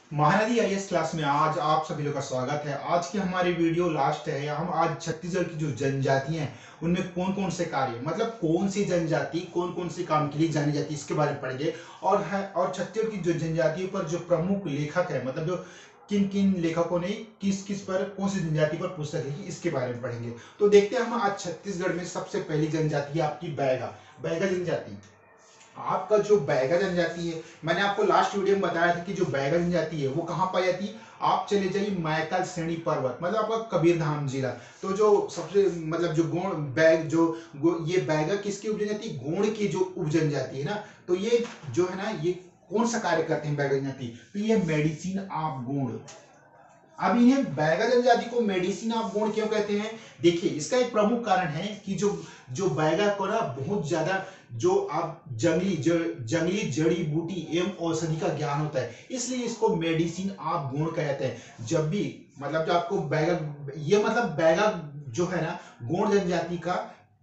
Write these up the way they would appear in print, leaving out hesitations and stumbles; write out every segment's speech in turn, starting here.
Mahanadi IAS class में आज आप सभी लोग का स्वागत है। आज की हमारी वीडियो लास्ट है। हम आज छत्तीसगढ़ की जो जनजातियां हैं उनमें कौन कौन से कार्य मतलब कौन सी जनजाति कौन कौन से काम के लिए जानी जाती है इसके बारे में पढ़ेंगे। और छत्तीसगढ़ की जो जनजातियों पर जो प्रमुख लेखक है मतलब जो किन किन लेखकों ने किस किस पर कौन सी जनजाति पर पुस्तक लिखी इसके बारे में पढ़ेंगे। तो देखते हैं हम आज छत्तीसगढ़ में सबसे पहली जनजाति है आपकी बैगा बैगा जनजाति। आपका जो बैगा जनजाति है, मैंने आपको लास्ट वीडियो में बताया था कि जो बैगा जनजाति है वो कहाँ पाई जाती है। आप चले जाइए मैकल श्रेणी पर्वत मतलब आपका कबीरधाम जिला। तो जो सबसे मतलब जो गोंड बैग ये बैगा किसकी उप जनजाति, गोंड की जो उप जनजाति है ना। तो ये जो है ना ये कौन सा कार्य करते हैं बैगा जनजाति, तो ये मेडिसिन ऑफ गोंड। अब इन्हें बैगा जनजाति को मेडिसिन ऑफ गोंड क्यों कहते हैं, देखिए इसका एक प्रमुख कारण है कि जो जो बैगा को ना बहुत ज्यादा जो आप जंगली जड़ी बूटी एवं औषधि का ज्ञान होता है, इसलिए इसको मेडिसिन ऑफ गोंड कहते हैं। जब भी मतलब जो आपको बैगा ये मतलब बैगा जो है ना गोंड जनजाति का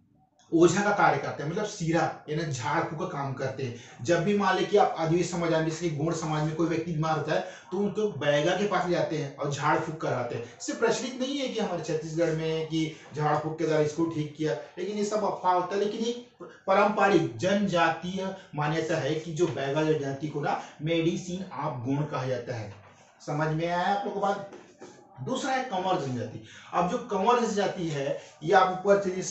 ओझा का कार्य करते हैं, मतलब सीरा यानी झाड़ फूक का काम करते हैं। जब भी मान ले कि आप आदिवासी समाज में जैसे गोंड समाज में कोई व्यक्ति बीमार होता है तो उनको बैगा के पास ले जाते हैं और झाड़ फूक कराते हैं। इससे प्रचलित नहीं है कि हमारे छत्तीसगढ़ में कि झाड़ फूक के द्वारा इसको ठीक किया, लेकिन ये सब अफवाह होता है। लेकिन एक पारंपरिक जनजातीय मान्यता है कि जो बैगा जनजाति को ना मेडिसिन ऑफ गोंड कहा जाता है। समझ में आया आप लोगों को बात। दूसरा है कंवर जनजाति। अब जो कंवर जनजाति है ये आप ऊपर चलिए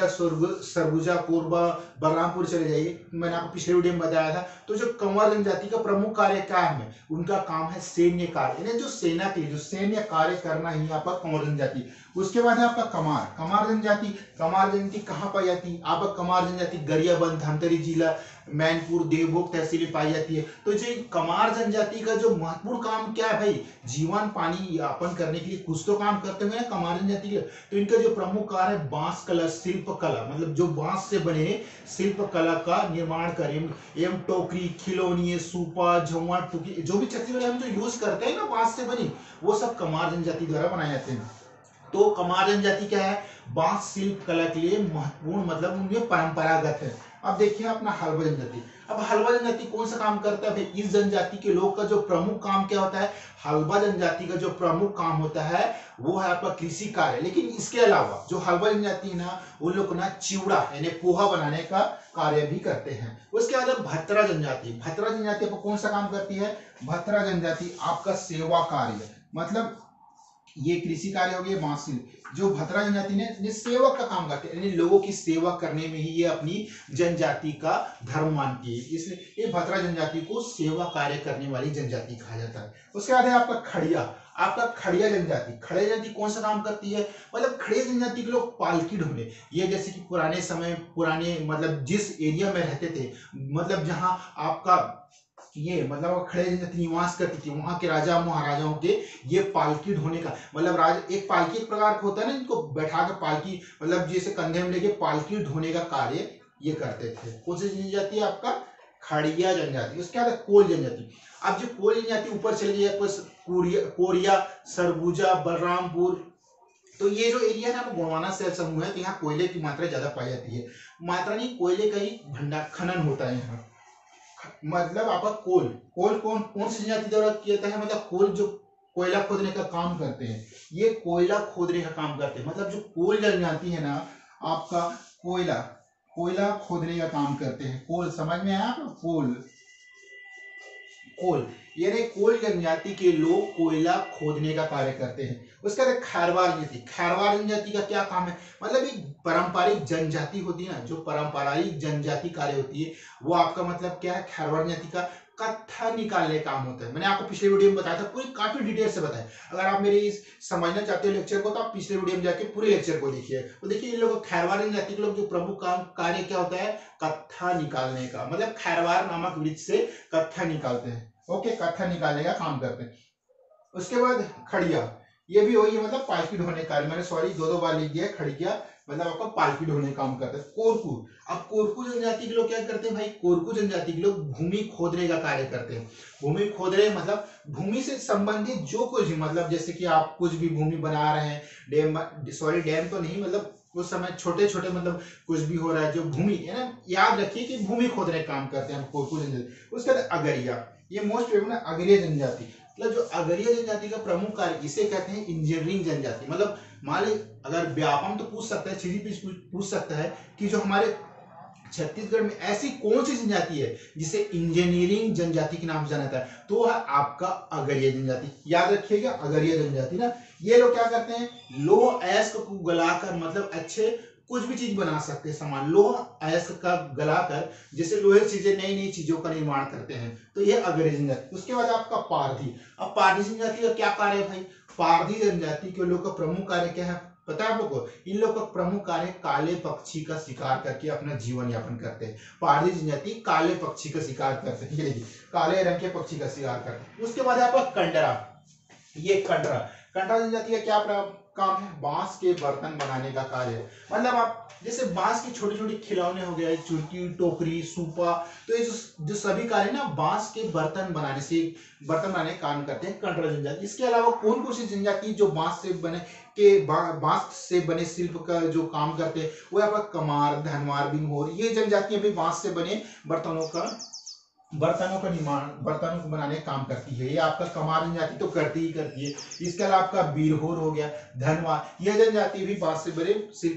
सरगुजा कोरबा बलरामपुर चले जाइए, मैंने आपको पिछले वीडियो में बताया था। तो जो कंवर जनजाति का प्रमुख कार्य क्या है, उनका काम है सैन्य कार्य, यानी जो सेना के लिए जो सैन्य कार्य करना ही आपका कंवर जनजाति। उसके बाद है आपका कमार कमार जनजाति। कमार जनजाति कहाँ पाई जाती है, आपका कमार जनजाति गरियाबंद धमतरी जिला मैनपुर देवभोग तहसील में पाई जाती है। तो जो कमार जनजाति का जो महत्वपूर्ण काम क्या है भाई, जीवन पानी यापन करने के लिए कुछ तो काम करते हुए कमार जनजाति के। तो इनका जो प्रमुख कार्य है बांस कला शिल्प कला, मतलब जो बांस से बने शिल्प कला का निर्माण करें एवं टोकरी खिलौनी सूपा झुआ टुकी जो भी छत्तीसगढ़ हम जो यूज करते हैं ना बांस से बनी, वो सब कमार जनजाति द्वारा बनाए जाते हैं। तो कमार जनजाति क्या है, बांस शिल्प कला के लिए महत्वपूर्ण मतलब उनमें परंपरागत है। अब देखिए अपना हलवा जनजाति। अब हलवा जनजाति कौन सा काम करता है, इस जनजाति के लोग का जो प्रमुख काम क्या होता है, हलवा जनजाति का जो प्रमुख काम होता है वो है आपका कृषि कार्य। लेकिन इसके अलावा जो हलवा जनजाति है ना उन लोग ना चिवड़ा यानी पोहा बनाने का कार्य भी करते हैं। उसके बाद भतरा जनजाति। भतरा जनजाति आपको कौन सा काम करती है, भतरा जनजाति आपका सेवा कार्य, मतलब ये कृषि कार्य हो गया बांसिल। जो भतरा जनजाति ने सेवक का काम करते हैं, लोगों की सेवा करने में ही ये अपनी जनजाति का धर्म मानती है, इसलिए ये भतरा जनजाति को सेवा कार्य करने वाली जनजाति कहा जाता है। उसके बाद है आपका खड़िया। आपका खड़िया जनजाति। खड़िया जनजाति कौन सा काम करती है, मतलब खड़िया जनजाति के लोग पालकी ढोने, ये जैसे कि पुराने समय पुराने मतलब जिस एरिया में रहते थे, मतलब जहां आपका ये मतलब खड़े जनजाति निवास करती थी, वहां के राजा महाराजाओं के ये पालकी ढोने का मतलब राज एक पालकी एक प्रकार का होता है ना, इनको बैठा कर पालकी मतलब जैसे कंधे में लेके पालकी ढोने का कार्य ये करते थे। कौन सी जनजाति है आपका, खड़िया जनजाति। उसके बाद कोल जनजाति। अब जो कोल जनजाति ऊपर चली गई कोरिया सरगुजा बलरामपुर, तो ये जो एरिया है ना गोंडवाना शैल समूह है, तो यहाँ कोयले की मात्रा ज्यादा पाई जाती है। मात्रा नहीं, कोयले का ही भंडार खनन होता है यहाँ। मतलब आपका कोल कोल कौन कौन सी जनजाति द्वारा किया जाता है, मतलब कोल जो कोयला खोदने का काम करते हैं, ये कोयला खोदने का काम करते हैं। मतलब जो कोल जनजाति है ना आपका कोयला कोयला खोदने का काम करते हैं। कोल समझ में आया, कोल कोल यानी कोल जनजाति के लोग कोयला खोदने का कार्य करते हैं। उसके बाद खैरवार जनजाति। खैरवार जनजाति का क्या काम है, मतलब एक पारंपरिक जनजाति होती है ना, जो पारंपरिक जनजाति कार्य होती है वो आपका मतलब क्या है, खैरवार जनजाति का कत्था निकालने का काम होता है। मैंने आपको पिछले वीडियो में बताया था, पूरी काफी डिटेल से बताया। अगर आप मेरे इस समझना चाहते हो लेक्चर को तो आप पिछले वीडियो में जाके पूरे लेक्चर को देखिए। तो देखिए इन लोगों खैरवार जनजाति के लोग जो प्रमुख काम कार्य क्या होता है, कत्था निकालने का, मतलब खैरवार नामक वृक्ष से कत्था निकालते हैं। ओके, कत्था निकालने का काम करते हैं। उसके बाद खड़िया, ये भी वही है मतलब पालकी ढोने का, मैंने सॉरी दो बार लिख दिया। खड़िया मतलब आपका पालकी ढोने का काम करते हैं। कोरकू। अब कोरकू जनजाति के लोग क्या करते हैं भाई, कोरकू जनजाति के लोग भूमि खोदने का कार्य करते हैं। भूमि खोद रहे मतलब भूमि से संबंधित जो कुछ भी, मतलब जैसे कि आप कुछ भी भूमि बना रहे हैं, डैम तो नहीं, मतलब उस समय छोटे छोटे मतलब कुछ भी हो रहा है जो भूमि है ना, याद रखिए कि भूमि खोदने का काम करते हैं कोरकू जनजाति। उसके बाद अगरिया, ये मोस्ट फेमस अगरिया जनजाति। मतलब जो अगरिया जनजाति का प्रमुख कार्य, इसे कहते हैं इंजीनियरिंग जनजाति। मतलब मान ली अगर व्यापम तो पूछ सकता है, सीधी पूछ सकता है कि जो हमारे छत्तीसगढ़ में ऐसी कौन सी जनजाति है जिसे इंजीनियरिंग जनजाति के नाम से जाना जाता है, तो है आपका अगरिया जनजाति। याद रखिएगा अगरिया जनजाति ना, ये लोग क्या करते हैं, लोह अयस्क को गलाकर, मतलब अच्छे कुछ भी चीज बना सकते हैं सामान, लोह अयस्क का गलाकर जैसे लोहे की चीजें, नई नई चीजों का निर्माण करते हैं, तो ये अगरिया जनजाति। उसके बाद आपका पारधी। अब पारधी जनजाति का क्या कार्य है भाई, पारधी जनजाति के लोग का प्रमुख कार्य क्या है पता है आप लोग को, इन लोग का प्रमुख कार्य काले पक्षी का शिकार करके अपना जीवन यापन करते हैं। पारधी जनजाति काले पक्षी का शिकार करते हैं, काले रंग के पक्षी का शिकार करते हैं। उसके बाद आपका कंडरा। ये कंडरा, कंडरा जनजाति का क्या काम है, बांस के बर्तन बनाने का कार्य है। मतलब आप जैसे बांस की छोटी छोटी खिलौने हो गए, चुटकी, टोकरी, सूपा, तो ये जो सभी कार्य ना बांस के बर्तन बनाने से, बर्तन बनाने का काम करते हैं कंडरा जनजाति। इसके अलावा कौन कौन सी जनजाति जो बांस से बने बांस से बने शिल्प का जो काम करते हैं, वो आपका कमार, धनवार, बिंगोर, ये जनजातियां भी बांस से बने बर्तनों का निर्माण, बर्तनों को बनाने का काम करती है। ये आपका कमार जनजाति तो करती ही करती है। इसके अलावा आपका बीरहोर हो गया, धनवार, यह जनजाति भी बांस से बने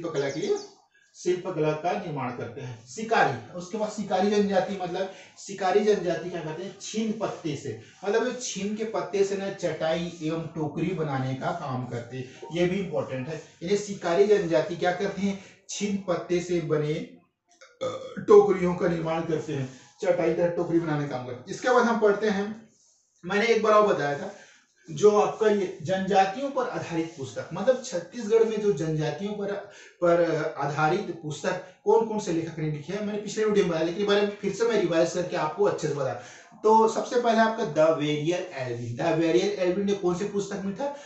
शिल्पकला का निर्माण करते हैं। शिकारी, उसके बाद शिकारी जनजाति, मतलब शिकारी जनजाति क्या करते हैं, छीन पत्ते से, मतलब छीन के पत्ते से ना चटाई एवं टोकरी बनाने का काम करते हैं। ये भी इंपॉर्टेंट है। इन्हें शिकारी जनजाति क्या करते हैं, छीन पत्ते से बने टोकरियों का निर्माण करते हैं, चटाई तथा टोकरी बनाने का काम करते हैं। इसके बाद हम पढ़ते हैं, मैंने एक बार बताया था, जो आपका ये जनजातियों पर आधारित पुस्तक, मतलब छत्तीसगढ़ में जो जनजातियों पर आधारित पुस्तक कौन कौन से लेखक ने लिखे हैं, मैंने पिछले वीडियो में बताया, लेकिन बारे में फिर से मैं रिवाइज करके आपको अच्छे से बताया। तो सबसे पहले आपका the Verrier Elwin. The Verrier Elwin ने कौन सी पुस्तक में था,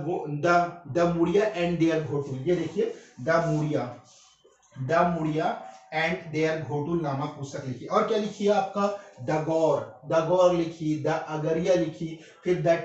the Muria and their Ghotul. ये देखिए the Muria and their Ghotul नामक पुस्तक लिखी। और क्या लिखी है आपका, द गौर लिखी, द अगरिया लिखी, फिर द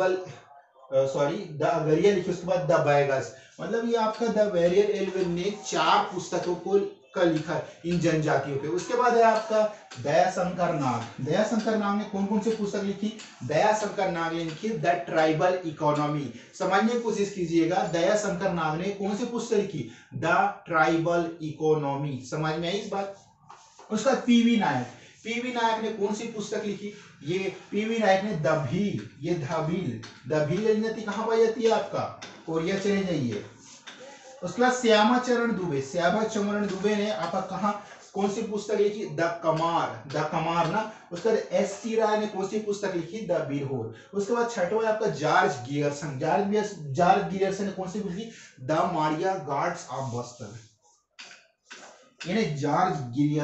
अगरिया लिखी, उसके बाद द बैगस। मतलब ये आपका द वेरियर एल्विन ने 4 पुस्तकों का लिखा इन जनजातियों पे। उसके बाद है आपका दयाशंकर नाग। दयाशंकर नाग ने कौन कौन सी पुस्तक लिखी, दयाशंकर नाग ने लिखी द ट्राइबल इकोनॉमी। समझने की कोशिश कीजिएगा, दयाशंकर नाग ने कौन सी पुस्तक लिखी, द ट्राइबल इकोनॉमी। समझ में आई इस बात। उसका पीवी नायक ने कौन सी पुस्तक लिखी, ये पीवी नायक ने द भील। ये द भील जनजाति कहां पाई जाती है आपका, कोरिया चले जाइए। उसके बाद श्यामा चरण दुबे ने आपका कहा कौन सी पुस्तक लिखी, द कमार ना। उसके बाद एस.टी. राय ने कौन सी पुस्तक लिखी, द बीरहोर। उसके बाद छठवां आपका जॉर्ज गियर्सन ने कौन सी पुस्तक लिखी, द मारिया गार्ड्स ऑफ बस्तर। यानी जॉर्ज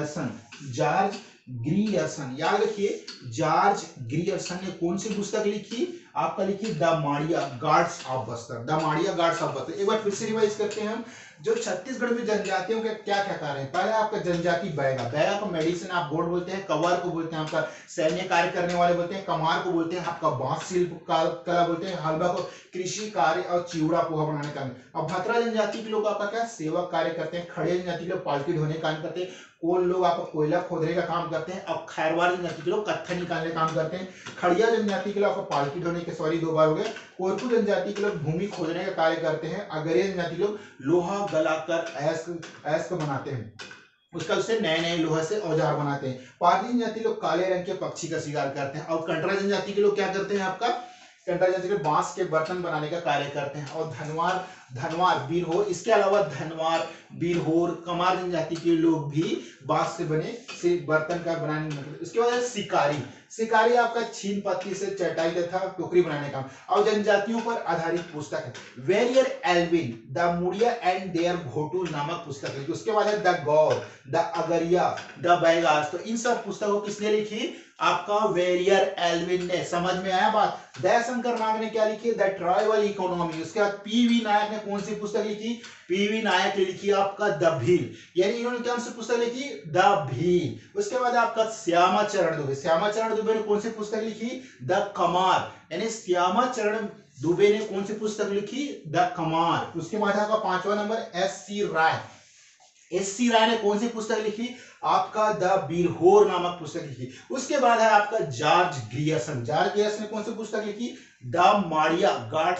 ग्रियर्सन, याद रखिए, जॉर्ज ग्रियर्सन ने कौन सी पुस्तक लिखी, आपका लिखी द मारिया गार्ड्स ऑफ बस्तर। एक बार फिर से रिवाइज करते हैं हम, जो छत्तीसगढ़ में जनजातियों के क्या क्या कार्य है। पहले आपका जनजाति बैगा को मेडिसिन आप बोर्ड बोलते हैं, कवर को बोलते हैं आपका सैन्य कार्य करने वाले बोलते हैं, कमार को बोलते हैं आपका बांस शिल्प कला बोलते हैं, हलवा को कृषि कार्य और चिवड़ा पोहा बनाने का। अब भतरा जनजाति के लोग आपका क्या सेवक कार्य करते हैं, खड़े जनजाति के लोग पालकी ढोने का काम करते हैं, कोल लोग आपका कोयला खोदने का काम करते हैं, अब खैरवार जनजाति के लोग कत्था निकालने का काम करते हैं, खड़िया जनजाति के लोग आपका पालकी ढोने के, सॉरी 2 बार हो गए, कोरकू जनजाति के लोग भूमि खोदने का कार्य करते हैं, अगरिया जनजाति के लोग लोहा गलाकर अयस्क बनाते हैं, उसका उससे नए लोहे से औजार बनाते हैं, पारधी जनजाति लोग काले रंग के पक्षी का शिकार करते हैं, और कंडरा जनजाति के लोग क्या करते हैं, आपका कंडरा जनजाति के बांस के बर्तन बनाने का कार्य करते हैं, और धनवार बीरहोर, इसके अलावा धनवार बीरहोर कमार जनजाति के लोग भी बांस से बने बर्तन का बनाने में। इसके बाद शिकारी आपका छीन पत्ती से चटाई तथा टोकरी बनाने का। और जनजातियों पर आधारित पुस्तक है Verrier Elwin the Muria and their Ghotul नामक पुस्तक है। उसके बाद है the Gaur, the Agaria, the Baigas. तो इन सब पुस्तकों किसने लिखी, आपका वेरियर एल्विन ने। समझ में आया बात। दयाशंकर नाग ने क्या लिखी, द ट्राइबल इकोनॉमी। उसके बाद पीवी नायक ने कौन सी पुस्तक लिखी, पीवी नायक ने लिखी आपका द भील, यानी इन्होंने कौन सी पुस्तक लिखी, द भील। उसके बाद आपका श्यामा चरण दुबे ने कौन सी पुस्तक लिखी, द कमार, यानी श्यामा चरण दुबे ने कौन सी पुस्तक लिखी, द कमार। उसके बाद आपका 5वां नंबर एस.सी. राय। एस.सी. राय ने कौन सी पुस्तक लिखी? आपका द बिरहोर नामक पुस्तक लिखी। उसके बाद है आपका जॉर्ज ग्रियर्सन। जॉर्ज ग्रियर्सन ने कौन सी पुस्तक लिखी? The Maria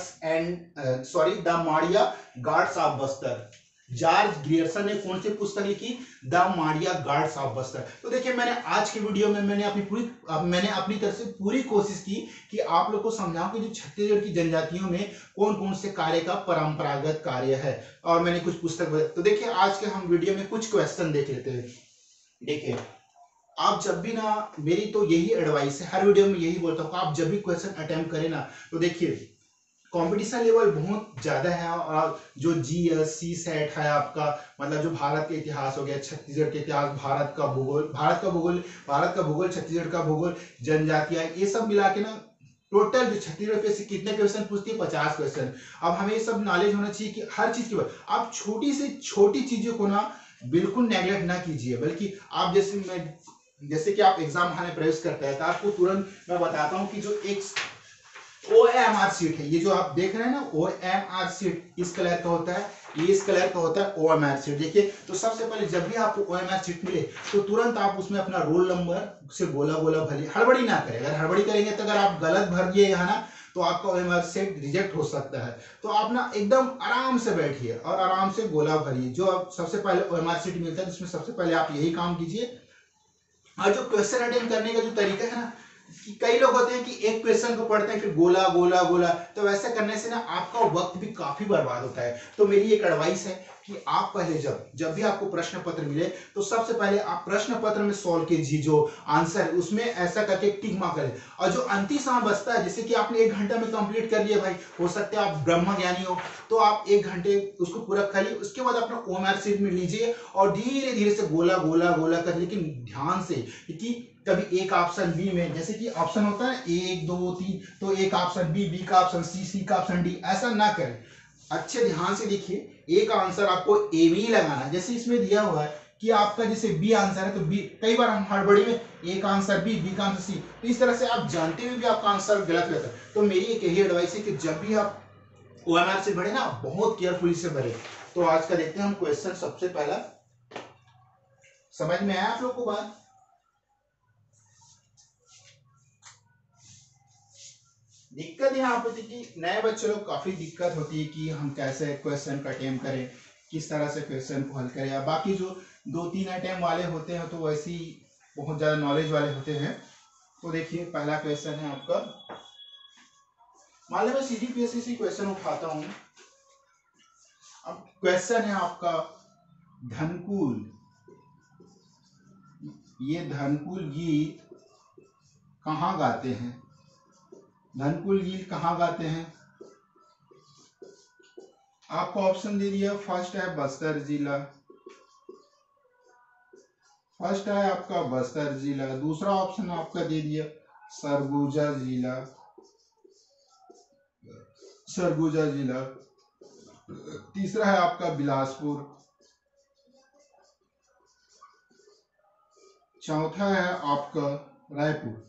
Gonds of Bastar. George Grierson ने कौन सी पुस्तक लिखी? The Maria Gonds of Bastar. तो देखिए मैंने आज की वीडियो में मैंने अपनी तरफ से पूरी कोशिश की कि आप लोग को समझाऊं कि जो छत्तीसगढ़ की जनजातियों में कौन कौन से कार्य का परंपरागत कार्य है, और मैंने कुछ पुस्तक बताई। तो देखिए आज के हम वीडियो में कुछ क्वेश्चन देख लेते हैं। देखिए आप जब भी ना, मेरी तो यही एडवाइस है, हर वीडियो में यही बोलता हूँ, आप जब भी क्वेश्चन अटेम्प्ट करें ना, तो देखिए कंपटीशन लेवल बहुत ज्यादा है, और जो जीएस सी सेट है आपका, मतलब जो भारत के इतिहास हो गया, छत्तीसगढ़ के इतिहास, भारत का भूगोल, छत्तीसगढ़ का भूगोल, जनजातियां, ये सब मिला के ना टोटल जो छत्तीसगढ़ पे कितने क्वेश्चन पूछती है? 50 क्वेश्चन। अब हमें ये सब नॉलेज होना चाहिए कि हर चीज के बाद आप छोटी से छोटी चीजों को ना बिल्कुल नेग्लेक्ट ना कीजिए, बल्कि आप जैसे कि आप एग्जाम हॉल में प्रवेश करते हैं तो आपको तुरंत मैं बताता हूँ कि जो एक OMR सीट है, ये जो आप देख रहे हैं ना OMR सीट, इस कलर का होता है, ये इस कलर का होता है OMR सीट। देखिए तो सबसे पहले जब भी आपको OMR सीट मिले तो तुरंत आप उसमें अपना रोल नंबर से गोला भरिए, हड़बड़ी ना करें। अगर हड़बड़ी करेंगे तो अगर आप गलत भर दिए यहाँ ना तो आपका OMR सीट रिजेक्ट हो सकता है। तो आप ना एकदम आराम से बैठिए और आराम से गोला भरिए। जो आप सबसे पहले OMR सीट मिलता है जिसमें सबसे पहले आप यही काम कीजिए। और जो क्वेश्चन अटेम्प्ट करने का जो तरीका है ना, कि कई लोग होते हैं कि एक क्वेश्चन को पढ़ते हैं फिर गोला, तो वैसे करने से ना आपका वक्त भी काफी बर्बाद होता है। तो मेरी एक एडवाइस है कि आप पहले जब भी आपको प्रश्न पत्र मिले तो सबसे पहले आप प्रश्न पत्र में सॉल्व कीजिए, जो आंसर है उसमें ऐसा करके टिक मार्क करें। और जो अंतिम समय बचता है, जैसे कि आपने 1 घंटा में कंप्लीट कर लिया भाई, हो सकता है आप ब्रह्म ज्ञानी हो, तो आप 1 घंटे उसको पूरा कर लीजिए। उसके बाद अपना OMR सीट में लीजिए और धीरे धीरे से गोला कर, लेकिन ध्यान से, क्योंकि कभी एक ऑप्शन बी में, जैसे कि ऑप्शन होता है 1 2 3, तो एक ऑप्शन बी का ऑप्शन सी का ऑप्शन डी, ऐसा ना करें। अच्छे ध्यान से देखिए, एक आंसर आपको ए में ही लगाना। जैसे इसमें दिया हुआ है कि आपका जैसे बी आंसर है, तो बी, कई बार हम हड़बड़ी में एक आंसर बी का आंसर सी, तो इस तरह से आप जानते हुए भी आपका आंसर गलत रहता है। तो मेरी एक यही एडवाइस है कि जब भी आप OMR से भरे ना, बहुत केयरफुली से भरे। तो आज का देखते हैं हम क्वेश्चन। सबसे पहला, समझ में आया आप लोग को बात? दिक्कत यहाँ पे थी कि नए बच्चों लोग काफी दिक्कत होती है कि हम कैसे क्वेश्चन का अटेम्प्ट करें, किस तरह से क्वेश्चन को हल करें। या बाकी जो 2-3 अटेम्प्ट वाले होते हैं तो वैसे ही बहुत ज्यादा नॉलेज वाले होते हैं। तो देखिए पहला क्वेश्चन है आपका, मान लो मैं CGPSC क्वेश्चन उठाता हूँ। अब क्वेश्चन है आपका, धनकुल, ये धनकुल गीत कहाँ गाते हैं? धनकुल गीत कहाँ गाते हैं? आपको ऑप्शन दे दिया। फर्स्ट है बस्तर जिला, दूसरा ऑप्शन आपका दे दिया सरगुजा जिला, तीसरा है आपका बिलासपुर, चौथा है आपका रायपुर।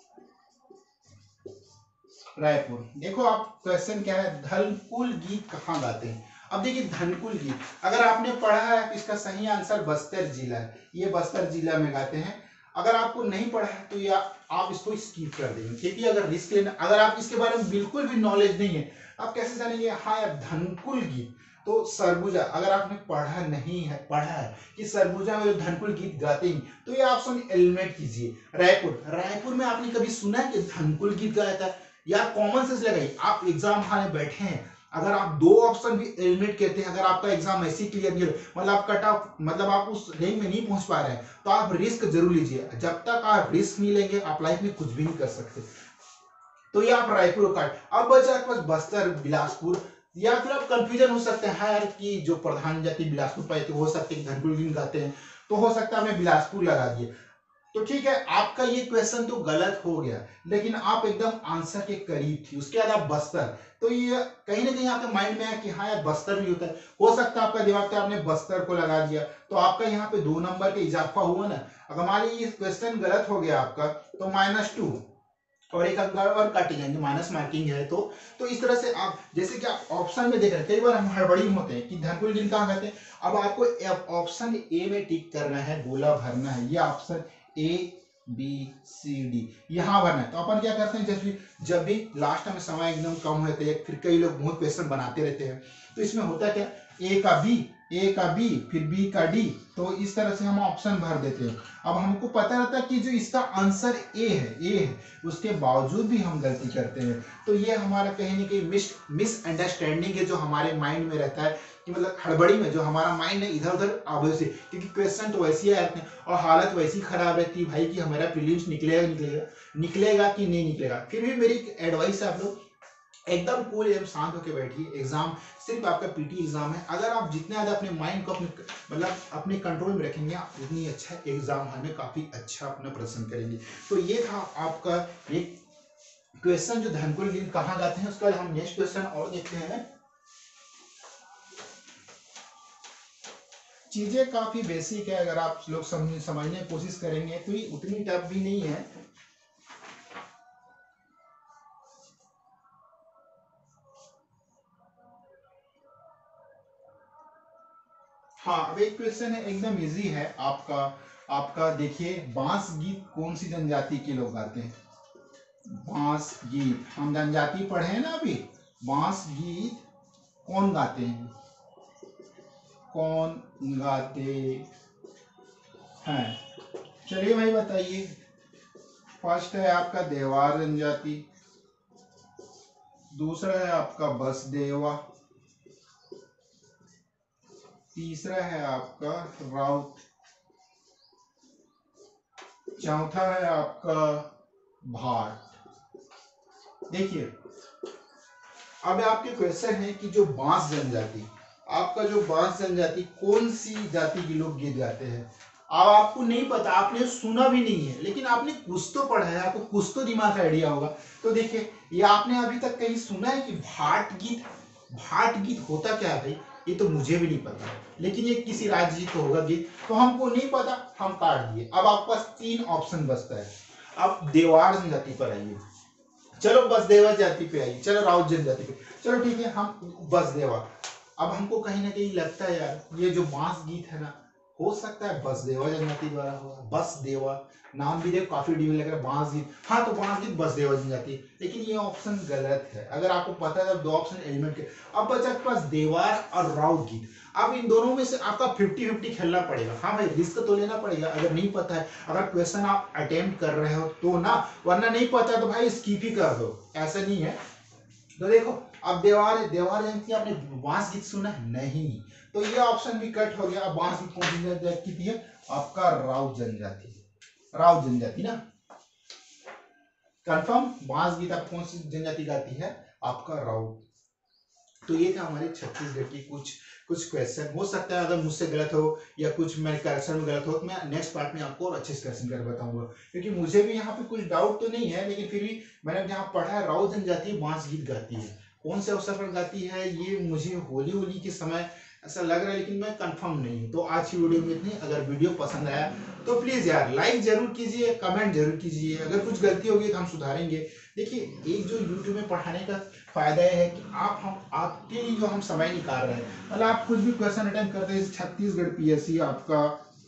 देखो आप क्वेश्चन क्या है, धनकुल गीत कहाँ गाते हैं। अब देखिए धनकुल गीत अगर आपने पढ़ा है, इसका सही आंसर बस्तर जिला है, ये बस्तर जिला में गाते हैं। अगर आपको नहीं पढ़ा है तो या आप इसको स्किप कर देंगे, क्योंकि अगर रिस्क लेना, अगर आप इसके बारे में बिल्कुल भी नॉलेज नहीं है, आप कैसे जानेंगे हाँ यार धनकुल गीत। तो सरगुजा, अगर आपने पढ़ा है कि सरगुजा में जो धनकुल गीत गाते हैं, तो ये ऑप्शन एलिमिनेट कीजिए। रायपुर में आपने कभी सुना है कि धनकुल गीत गाया था? यार कॉमन सेंस लगाइए, आप एग्जाम हॉल में बैठे हैं, अगर आप 2 ऑप्शन भी एलिमिनेट करते हैं, अगर आपका एग्जाम ऐसे क्लियर नहीं, मतलब आप कट ऑफ, मतलब आप उस रेंज में नहीं पहुंच पा रहे हैं, तो आप रिस्क जरूर लीजिए। जब तक आप रिस्क नहीं लेंगे आप लाइफ में कुछ भी नहीं कर सकते। तो ये आप रायपुर काट। अब बचा आपके पास बस्तर, बिलासपुर, या फिर आप कंफ्यूजन हो सकते हैं यार कि जो प्रधान जाति बिलासपुर पाए थे, हो सकते हैं धनकुल गीत गाते हैं, तो हो सकता है हमने बिलासपुर लगा दिए। तो ठीक है, आपका ये क्वेश्चन तो गलत हो गया, लेकिन आप एकदम आंसर के करीब थी। उसके बाद आप बस्तर, तो ये कहीं ना कहीं आपके माइंड में है कि हाँ यार बस्तर भी होता है, हो सकता है आपका दिमाग पे आपने बस्तर को लगा दिया, तो आपका यहाँ पे 2 नंबर का इजाफा हुआ ना। अगर मान लीजिए क्वेश्चन गलत हो गया आपका तो -2, और एक अंक और काटे जाएंगे, माइनस मार्किंग है। तो इस तरह से आप जैसे कि आप ऑप्शन में देख रहे हैं, कई बार हम हड़बड़ी में होते हैं कि धनकुल गिन कहाँ कहते हैं। अब आपको ऑप्शन ए में टिक करना है, गोला भरना है, ये option A B C D यहाँ भरना है। तो अपन क्या करते हैं, जब भी लास्ट में समय एकदम कम होते हैं, फिर कई लोग बहुत क्वेश्चन बनाते रहते हैं, तो इसमें होता है क्या, ए का बी फिर बी का डी, तो इस तरह से हम ऑप्शन भर देते हैं। अब हमको पता रहता है कि जो इसका आंसर ए है, उसके बावजूद भी हम गलती करते हैं। तो ये हमारा कहीं ना कहीं मिसअंडरस्टैंडिंग है जो हमारे माइंड में रहता है, कि मतलब हड़बड़ी में जो हमारा माइंड है इधर उधर आगे से, क्योंकि क्वेश्चन तो वैसे ही आते हैं और हालत वैसी खराब रहती है भाई कि हमारा प्रीलिम्स निकलेगा कि नहीं निकलेगा। फिर भी मेरी एडवाइस है, आप लोग एकदम कूल एवं शांत होकर बैठिए। एग्जाम सिर्फ आपका पीटी एग्जाम है, अगर आप जितना ज्यादा अपने माइंड को अपने कंट्रोल में रखेंगे, आप उतनी अच्छा एग्जाम हॉल में काफी अच्छा अपना प्रदर्शन करेंगे। तो ये था आपका एक क्वेश्चन जो धनकुल गिन कहाँ गाते हैं। उसके बाद हम नेक्स्ट क्वेश्चन और देखते हैं। चीजें काफी बेसिक है, अगर आप लोग समझने की कोशिश करेंगे तो ये उतनी टफ भी नहीं है। हाँ, अब एक क्वेश्चन है एकदम इजी है आपका देखिए, बांस गीत कौन सी जनजाति के लोग गाते हैं। बांस गीत हम जनजाति पढ़े हैं ना अभी, बांस गीत कौन गाते हैं, कौन गाते हैं, चलिए भाई बताइए। फर्स्ट है आपका देवार जनजाति, दूसरा है आपका बसदेवा, तीसरा है आपका राउत, चौथा है आपका भाट। देखिए अब आपके क्वेश्चन है कि जो बांस जनजाति, आपका जो बांस जनजाति कौन सी जाति के लोग गीत गाते हैं। अब आपको नहीं पता, आपने सुना भी नहीं है, लेकिन आपने कुछ तो पढ़ा है, आपको कुछ तो दिमाग का आइडिया होगा। तो देखिए ये आपने अभी तक कहीं सुना है कि भाट गीत होता क्या है भाई, ये तो मुझे भी नहीं पता, लेकिन ये किसी राज्य को होगा गीत, तो हमको नहीं पता, हम काट दिए। अब आपके पास 3 ऑप्शन बचता है। अब देवार जनजाति पर आइए, चलो बसदेवा जाति पे आइए, चलो राउत जनजाति पे, चलो ठीक है हम बसदेवा। अब हमको कहीं ना कहीं लगता है यार ये जो बांस गीत है ना, हो सकता है बसदेवा जनजाति द्वारा हुआ। बसदेवा नाम भी देखो काफी डिफरेंट लग रहा है, बांस गीत, हाँ तो बांस गीत बसदेवा जनजाति, लेकिन ये ऑप्शन गलत है। अगर आपको पता है 2 ऑप्शन एलिमेंट के। अब बचा आपके पास देवार और राउत गीत। अब इन दोनों में से आपका 50-50 खेलना पड़ेगा। हाँ भाई रिस्क तो लेना पड़ेगा, अगर नहीं पता है, अगर क्वेश्चन आप अटेम्प्ट कर रहे हो तो ना, वरना नहीं पता है तो भाई स्किप ही कर दो, ऐसा नहीं है। तो देखो अब देवार जनजाति आपने बांस गीत सुना है नहीं, तो ये ऑप्शन भी कट हो गया। अब बांस गीत कौन सी जनजाति की है, आपका राउत जनजाति ना, कंफर्म। बांस गीत आप कौन सी जनजाति गाती है, आपका राउत। तो ये था हमारे छत्तीसगढ़ की कुछ क्वेश्चन। हो सकता है अगर मुझसे गलत हो या कुछ मेरे करेक्शन में गलत हो तो मैं नेक्स्ट पार्ट में आपको और अच्छे से क्वेश्चन कर बताऊंगा, क्योंकि मुझे भी यहाँ पे कुछ डाउट तो नहीं है, लेकिन फिर भी मैंने जहाँ पढ़ा है राउत जनजाति बांस गीत गाती है। कौन से अवसर पर गाती है ये मुझे होली के समय ऐसा लग रहा है, लेकिन मैं कंफर्म नहीं हूँ। तो आज की वीडियो में इतनी। अगर वीडियो पसंद आया तो प्लीज यार लाइक जरूर कीजिए, कमेंट जरूर कीजिए, अगर कुछ गलती होगी तो हम सुधारेंगे। देखिए एक जो यूट्यूब में पढ़ाने का फायदा है कि आपके लिए जो हम समय निकाल रहे हैं, मतलब आप कुछ भी क्वेश्चन अटेम्प्ट करते हैं। छत्तीसगढ़ पीएससी आपका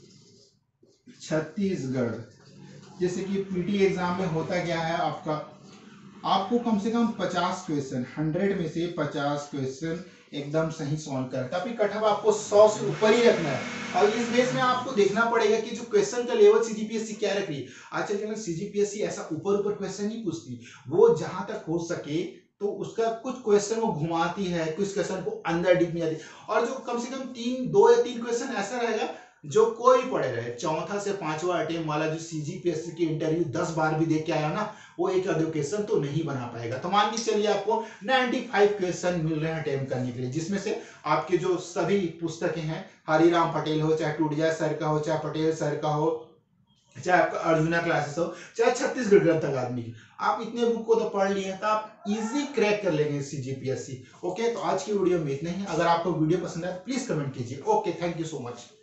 छत्तीसगढ़, जैसे कि पीटी एग्जाम में होता क्या है आपको कम से कम 50 क्वेश्चन, 100 में से 50 क्वेश्चन एकदम सही सॉल्व करना है। तभी कटअप आपको 100 से ऊपर ही रखना है। और इस बेस में आपको देखना पड़ेगा कि जो क्वेश्चन का लेवल सीजीपीएससी क्या रख रही है। आजकल के सीजीपीएससी ऐसा ऊपर क्वेश्चन नहीं पूछती, वो जहां तक हो सके तो उसका कुछ क्वेश्चन वो घुमाती है, कुछ क्वेश्चन को अंदर डीप में जाती है, और जो कम से कम 2 या 3 क्वेश्चन ऐसा रहेगा जो कोई पढ़े रहे। चौथा से 5वां अटेम्प्ट वाला जो सीजीपीएससी की इंटरव्यू 10 बार भी देख के आया ना, वो एक आधे क्वेश्चन तो नहीं बना पाएगा। तो मान के चलिए आपको 95 क्वेश्चन मिल रहे हैं अटेम्प्ट करने के लिए, जिसमें से आपके जो सभी पुस्तकें हैं, हरिराम पटेल हो, चाहे टूडजा सर का हो, चाहे पटेल सर का हो, चाहे आपका अर्जुना क्लासेस हो, चाहे छत्तीसगढ़ ग्रंथ अकादमी की, आप इतने बुक को तो पढ़ लिए तो आप इजी क्रैक कर लेंगे सीजीपीएससी। ओके, तो आज की वीडियो में इतना ही। अगर आपको वीडियो पसंद आए तो प्लीज कमेंट कीजिए। Okay, thank you so much.